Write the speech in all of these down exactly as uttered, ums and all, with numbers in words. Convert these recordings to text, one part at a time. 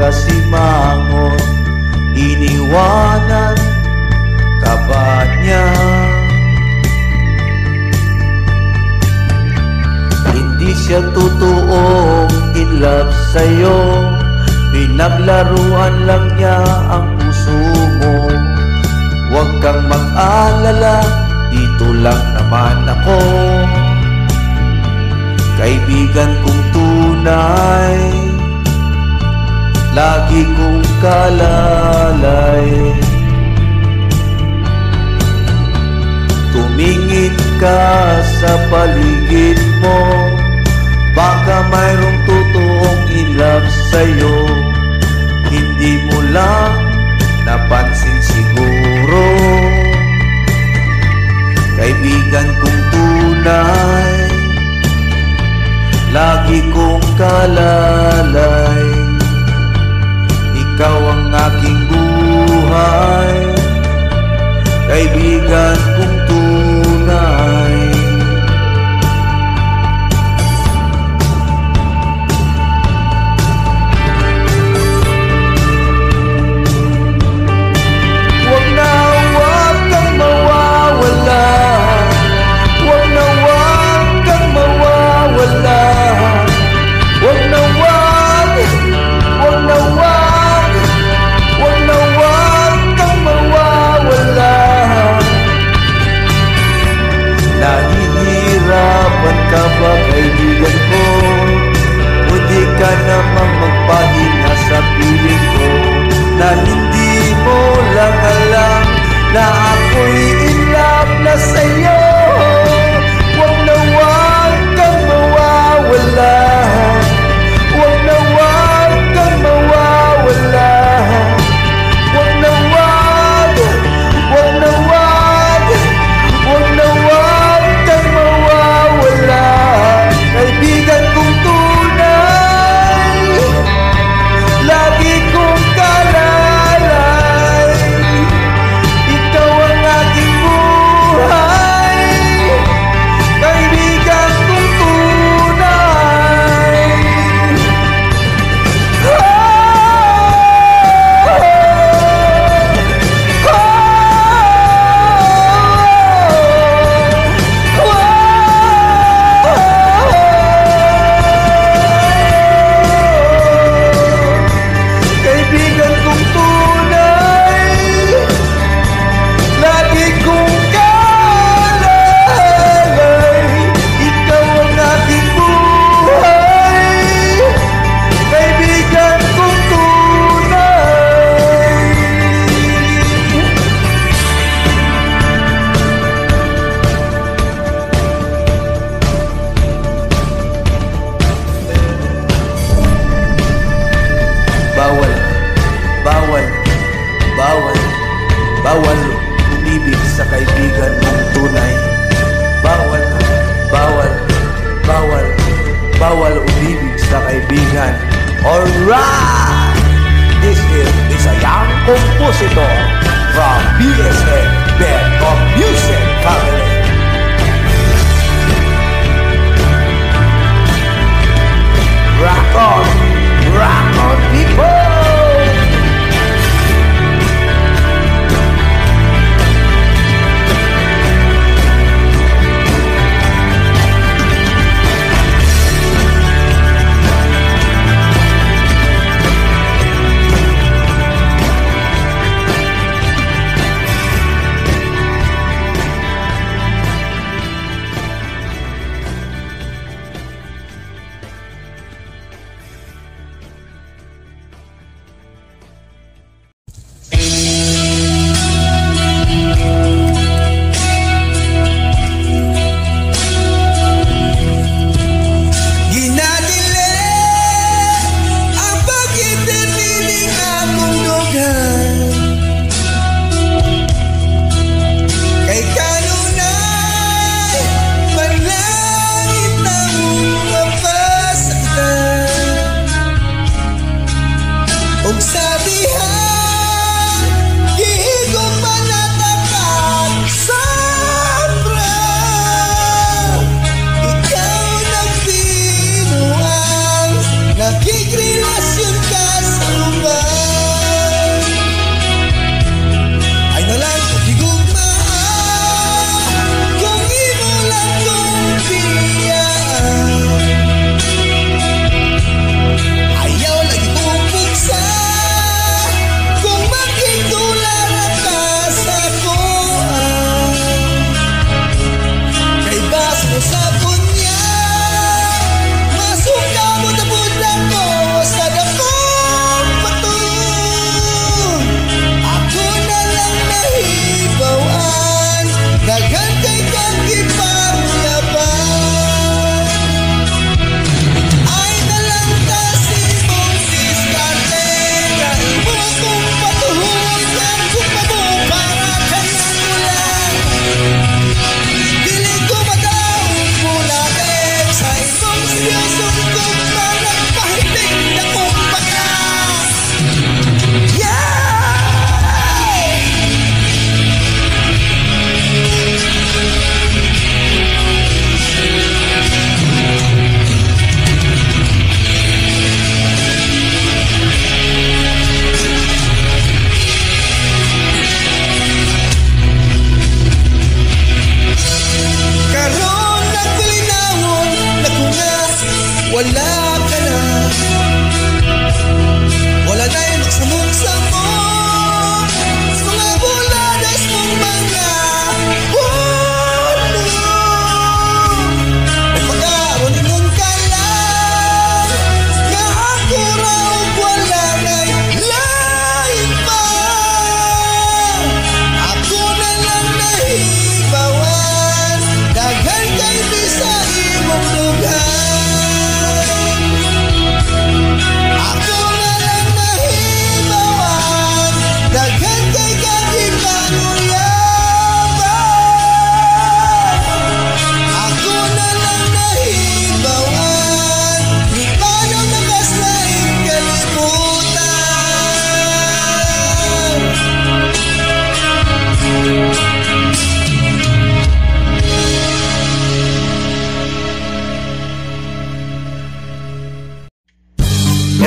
nakasimangot, iniwanan ka ba niya? Hindi siya totoong in love sa'yo, pinaglaruan lang niya ang puso mo. Huwag kang mag-alala, dito lang naman ako. Kaibigan kong tunay, lagi kong kalalay. Tumingin ka sa paligid mo, baka mayroong totoong in love sa'yo. Hindi mo lang napansin siguro. Kaibigan kong tunay, lagi kong kalalay. Ikaw ang aking buhay, kaibigan kong tunay. Huwag na huwag kang mawawala, huwag na huwag kang mawawala. Huwag na huwag, huwag na huwag, huwag na huwag kang mawawala. Nahihirapan ka ba, kaibigan ko? Pwede ka namang magpahinga sa piling ko, na hindi mo lang alam na ako'y in love na sa'yo. Huwag na huwag kang mawawala, huwag na huwag kang mawawala. Huwag na huwag, huwag na huwag, huwag na huwag kang mawawala. Kaibigan kong tunay, lagi kong kalalay. Ikaw ang aking buhay, kaibigan kong tunay. Oh, oh, kaibigan kong tunay, lagi kong kalalay. Ikaw ang aking buhay, kaibigan kong tunay. Bawal, bawal, bawal, bawal umibig sa kaibigan mong tunay. Bawal, bawal, bawal, bawal umibig sa kaibigan. Alright! This is, is a young compositor from B S N Band of Music Family. Rock on, rock on, people!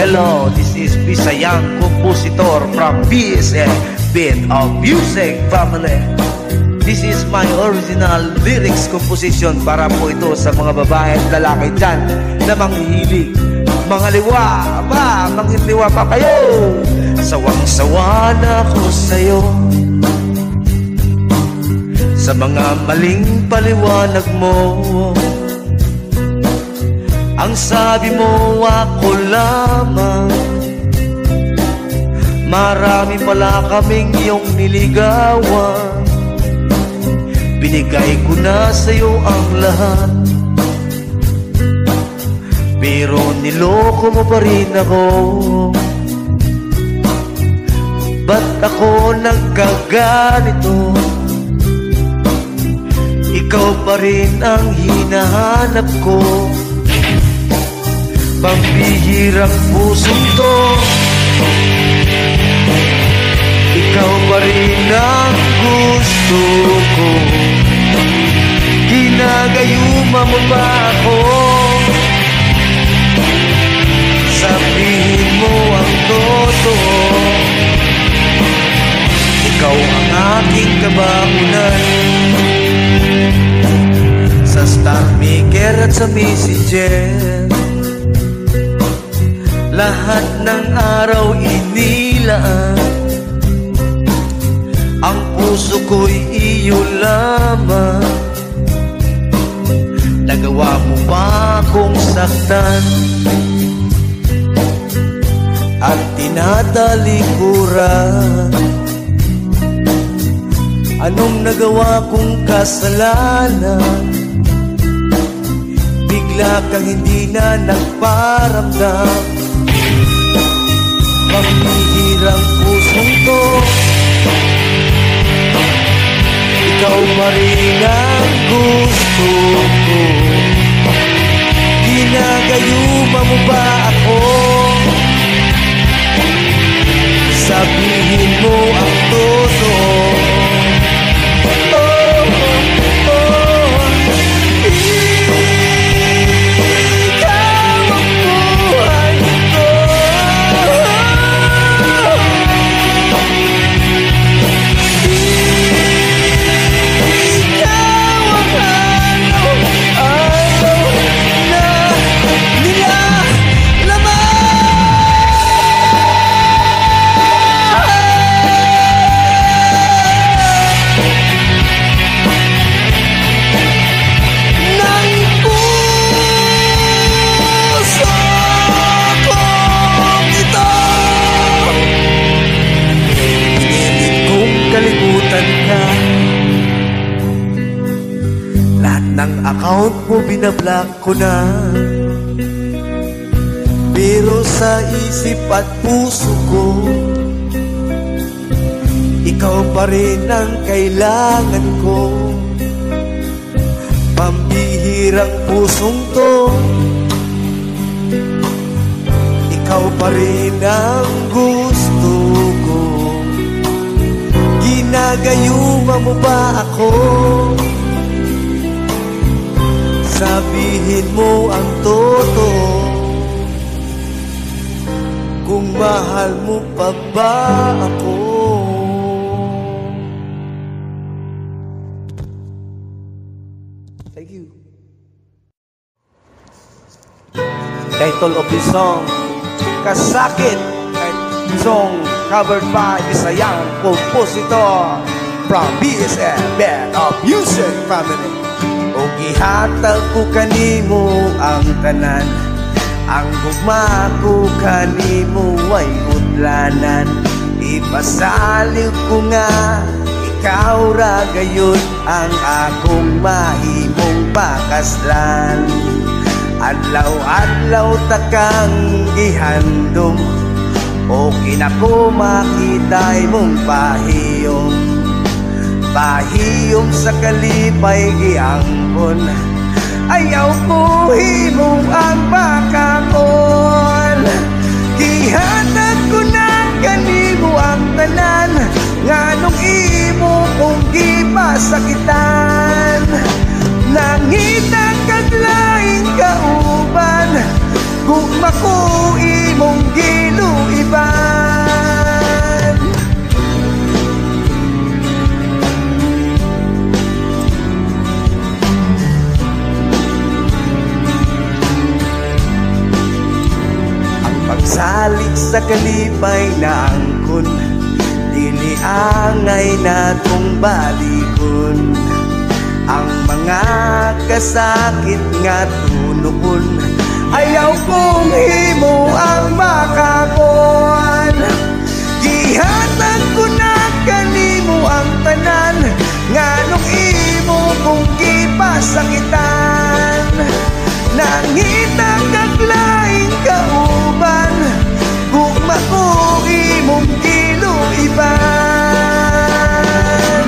Hello, this is Bisayang Compositor from B S A, Bit of Music Family. This is my original lyrics composition para po ito sa mga babae at lalaki dyan na manghihilig. Mga liwa, ba, manghiliwa pa kayo. Sawang-sawa na ako sa'yo sa mga maling paliwanag mo. Ang sabi mo ako lamang, marami pala kaming iyong niligawan. Binigay ko na sa'yo ang lahat, pero niloko mo pa rin ako. Ba't ako nagkaganito? Ikaw pa rin ang hinahanap ko. Pambihirang pusong to, ikaw pa rin ang gusto ko. Ginagayuma mo ba ako? Sabihin mo ang totoo. Ikaw ang aking kabaunan, sa Star Maker at sa Messenger. Lahat ng araw inilaan, ang puso ko'y iyo lamang. Nagawa mo pa akong saktan at tinatalikuran. Anong nagawa kong kasalanan? Bigla kang hindi na nagparamdam. Pambihirang pusong to, ikaw pa rin ang gusto ko. Ginagayuma mo ba ako? Sabihin mo ang totoo. Lahat ng account mo binablock ko na, pero sa isip at puso ko, ikaw pa rin ang kailangan ko. Pambihirang pusong to, ikaw pa rin ang gusto ko. Ginagayuma mo ba ako? Sabihin mo ang totoo, kung mahal mo pa ba ako. Thank you. Title of this song, Kasakit, song covered by Bisayang Compositor from B S A, Bit of Music Family. O gihatag ko kanimo ang tanan, ang gugma ko kanimo ay utlanan. Ipasaliw ko nga ikaw ra gayon ang akong mahimong pakaslan. Adlaw-adlaw takang gihandom, o kinako makitay mong pahiyom. Pahiyom sa kalipay giangkon, ayaw ko himong ang bakakon. Gihatag ko na kanimo ang tanan, nganong imo kong gipasakitan. Nangita kag laing kauban, kung maku imong Salig sa kalipay na angkon, dili angay natong balikon. Ang mga kasakit nga tunuon, ayaw kong himo ang makakon. Gihatag ko na kanimo ang tanan, nganong imo kong gipasakitan. Nangita kag laing kauban, gugma ko imong giluiban.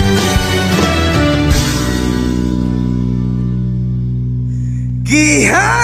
Giha